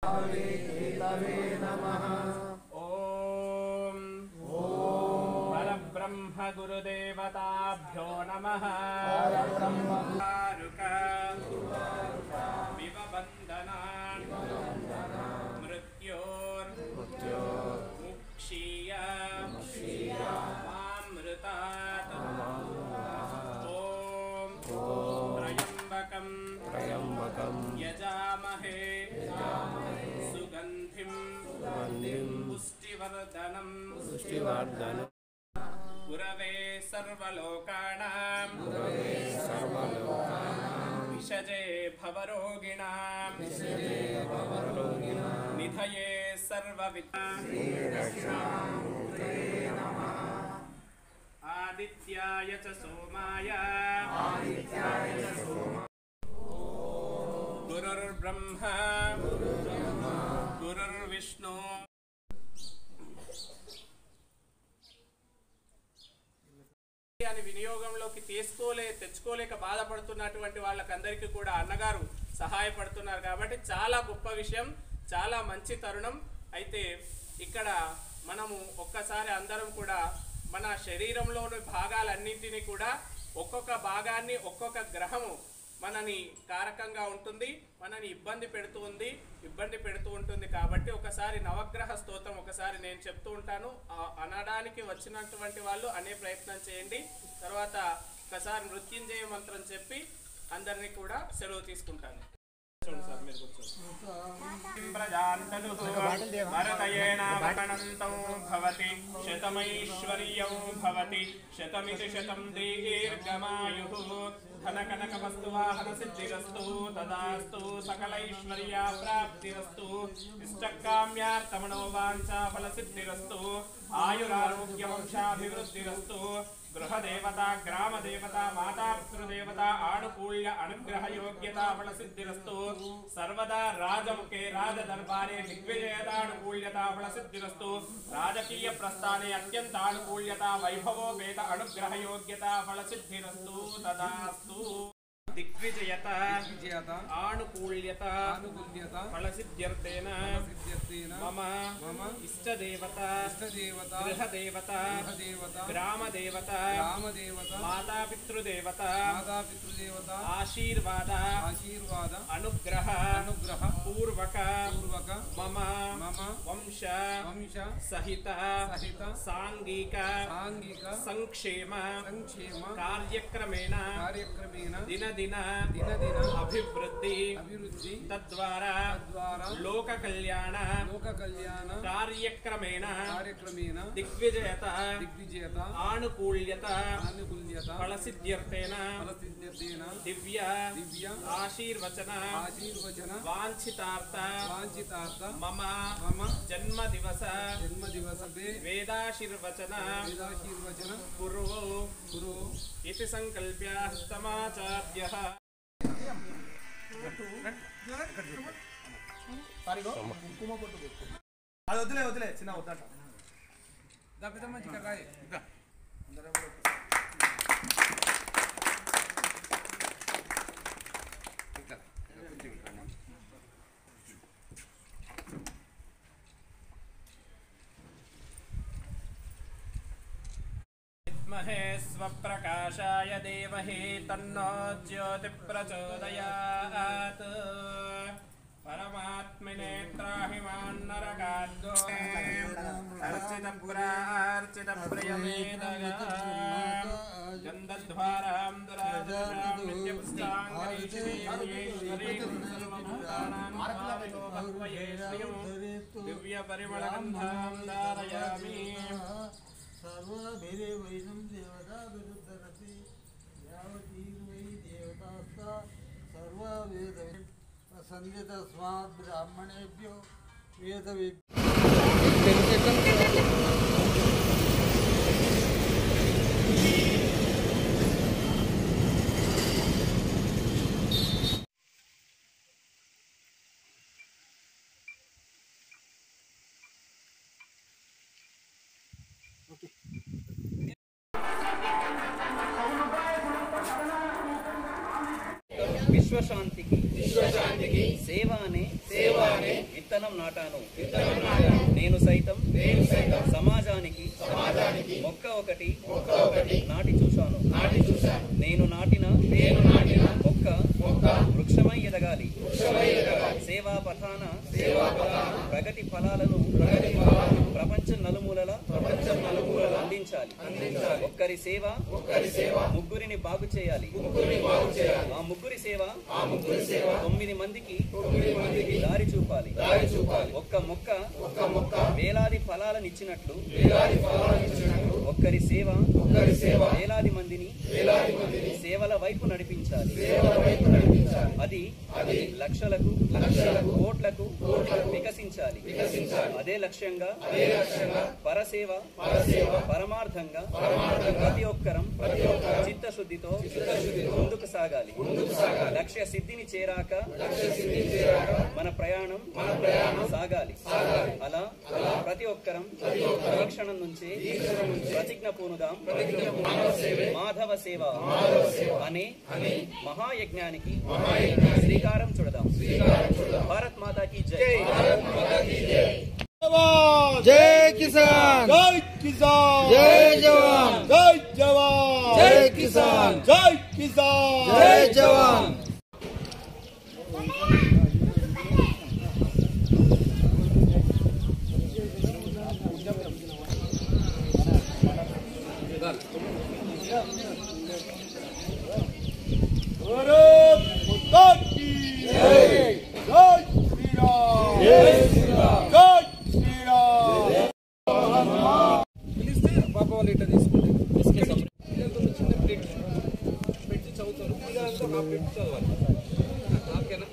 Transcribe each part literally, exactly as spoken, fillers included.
नमः। ओम परब्रह्म गुरुदेवताभ्यो नमः। विवबन्धनान् मृत्योर्मुक्षीय मामृतात्। ओम त्र्यम्बकं त्र्यम्बकं यजामहे सुगन्धिं पुष्टिवर्धनं पुष्टिवर्धनं गुरवे सर्वलोकानां गुरवे सर्वलोकानां विषजे भवरोगिणां विषजे भवरोगिणां निधये सर्वविद्यानां नमः। आदित्याय च सोमाय आदित्याय च सोमाय गुरुर्ब्रह्मा गुरुर्ब्रह्मा गुरुर्विष्णु। అని వినియోగంలోకి తీసుకోలే తెచ్చుకోలేక బాధపడుతున్నటువంటి వాళ్ళకందరికీ కూడా అన్నగారు సహాయపడుతున్నారు కాబట్టి చాలా గొప్ప విషయం, చాలా మంచి తరుణం. అయితే ఇక్కడ మనము ఒక్కసారి అందరం కూడా మన శరీరంలోని భాగాలన్నింటినీ కూడా ఒక్కొక్క భాగాన్ని ఒక్కొక్క గ్రహము మనని కారకంగా ఉంటుంది, మనని ఇబ్బంది పెడుతూ ఉంది ఇబ్బంది పెడుతూ ఉంటుంది కాబట్టి ఒకసారి నవగ్రహ స్తోత్రం ఒకసారి నేను చెప్తూ ఉంటాను, అనడానికి వచ్చినటువంటి వాళ్ళు అనే ప్రయత్నం చేయండి. తర్వాత ఒకసారి మృత్యుంజయ మంత్రం చెప్పి అందరినీ కూడా సెలవు తీసుకుంటాను. శతమైశ్వర్యం భవతి శతమితి శతం దీర్ఘమాయుః ధనకనక వస్తువాహన సిద్ధిరస్తు తదాస్తు సకలైశ్వర్య ప్రాప్తిరస్తు ఇష్టకామ్యార్థమనో వాంఛా ఫల సిద్ధిరస్తు ఆయురారోగ్య వంశాభివృద్ధిరస్తు గృహదేవత గ్రామదేవత మాతాపితృదేవత ఆనుకూల్య అనుగ్రహ యోగ్యతా ఫల సిద్ధిరస్తు సర్వదా రాజముఖే రాజదర్బారే దిగ్విజయతానుకూల్యతా ఫల సిద్ధిరస్తు రాజకీయ ప్రస్థానే అత్యంతానుకూల్యతా వైభవోపేత అనుగ్రహ యోగ్యతా ఫల సిద్ధిరస్తు తదాస్తు దిగ్విజయత ఆనుకూల్యత అనుకూల్యత ఫలసిద్ధ్యర్థేన మమ మమ ఇష్టదేవత ఇష్టదేవత గృహదేవత గృహదేవత గ్రామదేవత గ్రామదేవత మాతాపితృదేవత మాతాపితృదేవత ఆశీర్వాద ఆశీర్వాద అనుగ్రహ అనుగ్రహ పూర్వక పూర్వక మమ మమ వంశ వంశ సహిత సహిత సాంఘిక సాంఘిక సంక్షేమ సంక్షేమ కార్యక్రమేణ కార్యక్రమేణ దిన దిన దిన దిన అభివృద్ధి అభివృద్ధి తద్వారా తద్వారా లోక కళ్యాణ లోక కళ్యాణ కార్యక్రమేణ కార్యక్రమేణ దిగ్విజయత దిగ్విజయత ఆనుకూల్యత ఆనుకూల్యత ఫలసిద్ధ్యర్థేన ఫలసిద్ధ్యర్థేన దివ్య దివ్య ఆశీర్వచన ఆశీర్వచన వాంఛితార్థ వాంఛితార్థ మమ మమ జన్మ దివస జన్మ దివస వేదాశీర్వచన వేదాశీర్వచన కురు కురు इति संकल्प्य समाचार्यः అది వదిలే వదిలే చిన్న వద్దట स्वप्रकाशाय देमहि तन्नो ज्योतिप्रचोदयात् परमात्मने त्राहि मान्नरकाद्गो अर्चितपुरार्चितप्रियमेदगाम् गन्धद्वारां दुरादशां नित्यपुष्टाङ्गरीश्वरीं सर्वभूतानां स्वामिनो भक्वये श्रियं दिव्यपरिमलगन्धां धारयामि। सर्वभिरेवैनं देवता विरुद्धरति यावतीर्वै देवतास्ता सर्ववेद प्रसन्य तस्मात् ब्राह्मणेभ्यो विश्व शांति की विश्व शांति की सेवा ने सेवा ने విత్తనం నాటాను. నేను సైతం సమాజానికి మొక్క ఒకటి నాటి చూశాను. నేను నాటిన మొక్క వృక్షమై ఎదగాలి. సేవా పథాన ప్రగతి ఫలాలను ప్రపంచం నలుమూలల అందించాలి. ఒక్కరి సేవ ముగ్గురిని బాగు చేయాలి. ఆ ముగ్గురి సేవ తొమ్మిది మందికి దారి చూపాలి. ఒక్క మొక్క వేలాది ఫలాలను ఇచ్చినట్లు ఒక్కరి సేవ వేలాది మందిని సేవల వైపు నడిపించాలి. అది లక్షలకు కోట్లకు వికసించాలి. అదే లక్ష్యంగా పరసేవ పరమార్థంగా ప్రతి ఒక్కరం చిత్తశుద్ధితో ముందుకు సాగాలి. లక్ష్య సిద్ధిని చేరాక మన ప్రయాణం సాగాలి. అలా ప్రతి ఒక్కరం ఈ క్షణం నుంచి ప్రతిజ్ఞ పూనుదాం. మాధవ సేవ అనే మహాయజ్ఞానికి శ్రీకారం చుడదాం. భారత్ మాతా की जय. जय किसान, जय किसान, जय जवान, जय जवान, जय किसान, जय किसान, जय जवान. भारत माता की जय, जय श्री राम, जय श्री राम, जय श्री राम. పిలిస్తే బాబా వాళ్ళు ఇట్లా తీసుకుంటారు. చిన్న ప్లేట్ పెట్టి చదువుతారు. ఇదంతా ఆ ప్లేట్ చదవాలి. ఓకేనా?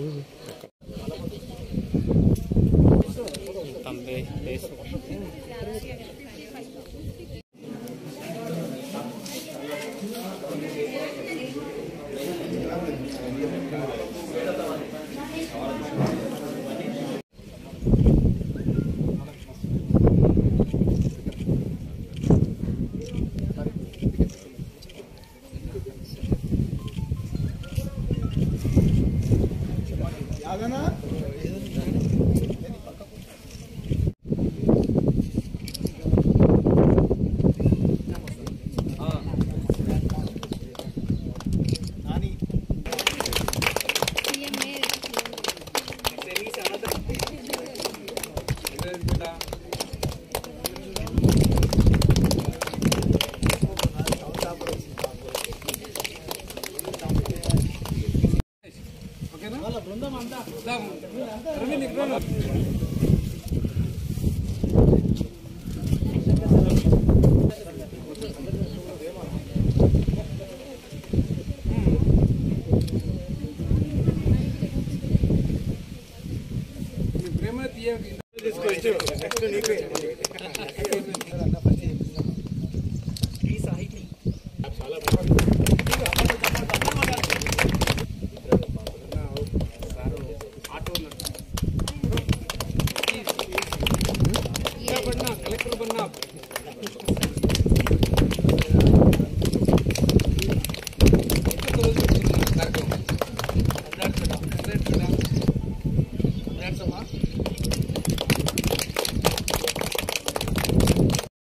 यादना ప్రేమ తీయ